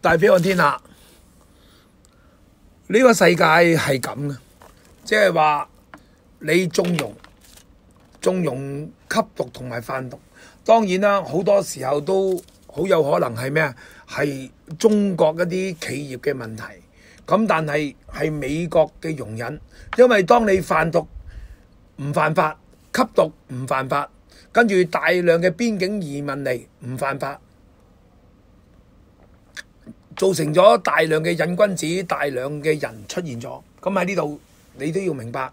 大飛看天下，呢個世界係咁嘅，即係話你縱容吸毒同埋販毒，當然啦，好多時候都好有可能係咩啊？係中國一啲企業嘅問題。咁但係美國嘅容忍，因為當你販毒唔犯法，吸毒唔犯法，跟住大量嘅邊境移民嚟唔犯法，造成咗大量嘅癮君子，大量嘅人出現咗。咁喺呢度你都要明白，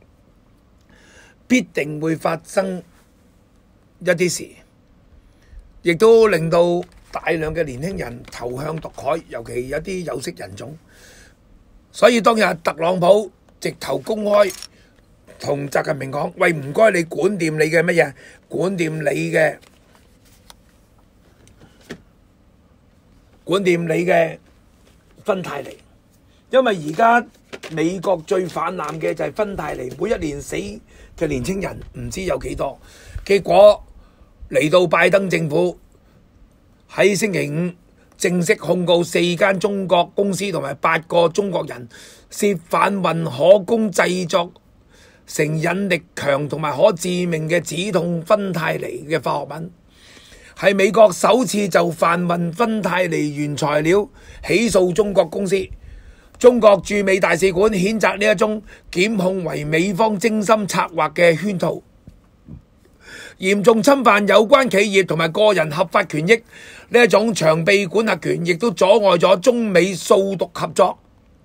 必定會發生一啲事，亦都令到大量嘅年輕人投向毒海，尤其有啲有色人種。所以當日特朗普直頭公開同習近平講：喂，唔該你管掂你嘅乜嘢？管掂你嘅芬太尼，因為而家美國最氾濫嘅就係芬太尼，每一年死嘅年輕人唔知有幾多。結果嚟到拜登政府喺星期五正式控告4間中國公司同埋8個中國人涉販運可供製作成癮力強同埋可致命嘅止痛芬太尼嘅化學品，係美國首次就販運芬太尼原材料起訴中國公司。中國駐美大使館譴責呢一宗檢控為美方精心策劃嘅圈套，嚴重侵犯有關企業同埋個人合法權益。呢一種長臂管轄權亦都阻礙咗中美掃毒合作。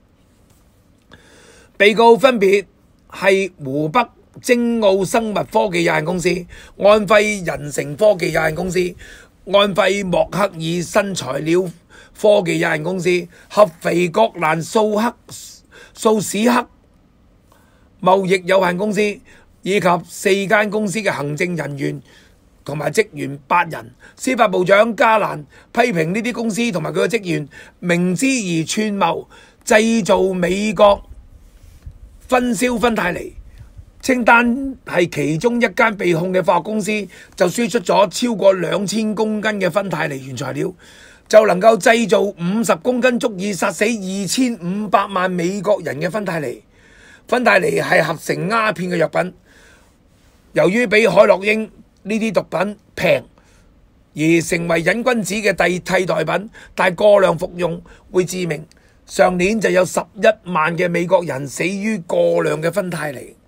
被告分別係湖北精奧生物科技有限公司、安徽仁成科技有限公司、安徽莫克爾新材料科技有限公司、合肥國蘭素史克貿易有限公司，以及4間公司嘅行政人員同埋職員8人。司法部長加蘭批評呢啲公司同埋佢嘅職員明知而串謀製造美國分銷芬太尼，稱單係其中一間被控嘅化學公司就輸出咗超過2000公斤嘅芬太尼原材料，就能夠製造50公斤足以殺死2500萬美國人嘅芬太尼。芬太尼係合成鴉片嘅藥品，由於比海洛因呢啲毒品平，而成為癮君子嘅替代品，但過量服用會致命。上年就有11萬嘅美國人死於過量嘅芬太尼。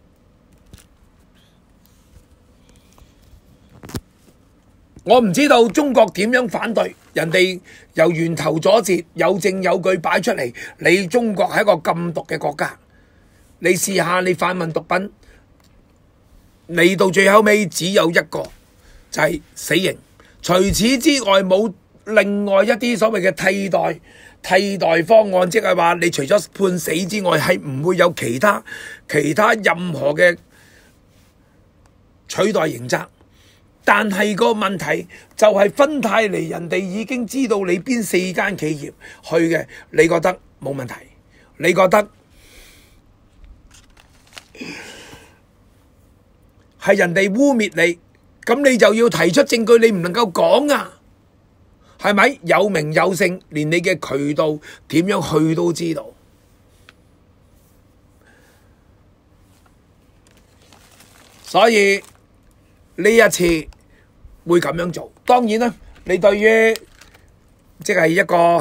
我唔知道中國點樣反對，人哋由源頭阻截，有證有據擺出嚟。你中國係一個禁毒嘅國家，你試下你販運毒品，你到最後尾只有一個就係死刑。除此之外冇另外一啲所謂嘅替代方案，即係話你除咗判死之外，係唔會有其他任何嘅取代刑責。但係個問題就係芬太尼，人哋已經知道你邊4間企業去嘅，你覺得冇問題？你覺得係人哋污蔑你，咁你就要提出證據，你唔能夠講啊，係咪？有名有姓，連你嘅渠道點樣去都知道。所以呢一次會咁樣做，當然啦，你對於即係一個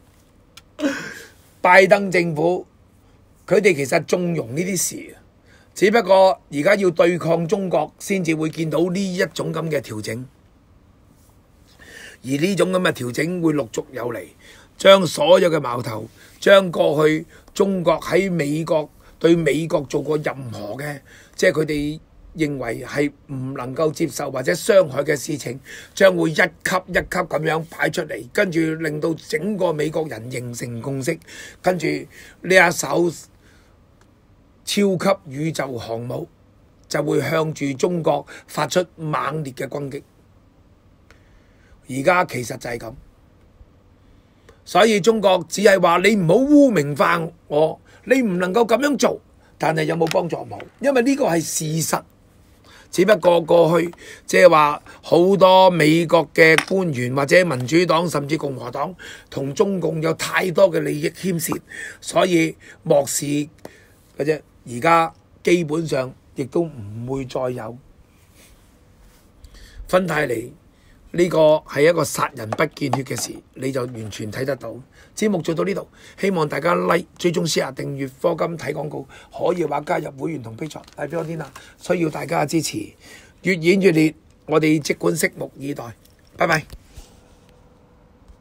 拜登政府，佢哋其實縱容呢啲事，只不過而家要對抗中國先至會見到呢一種咁嘅調整，而呢種咁嘅調整會陸續有嚟，將所有嘅矛頭，將過去中國喺美國對美國做過任何嘅，即係佢哋認為係唔能夠接受或者傷害嘅事情，將會一級一級咁樣擺出嚟，跟住令到整個美國人形成共識，跟住呢一艘超級宇宙航母就會向住中國發出猛烈嘅攻擊。而家其實就係咁，所以中國只係話你唔好污名化我，你唔能夠咁樣做，但係有冇幫助？冇，因為呢個係事實。 只不過過去即係話好多美國嘅官員或者民主黨甚至共和黨同中共有太多嘅利益牽涉，所以漠視嘅啫。而家基本上亦都唔會再有。芬太尼呢個係一個殺人不見血嘅事，你就完全睇得到。節目做到呢度，希望大家 like、追蹤、share、訂閱、課金睇廣告，可以話加入會員同 Patreon。大表天啊，需要大家嘅支持，越演越烈，我哋即管拭目以待。拜拜。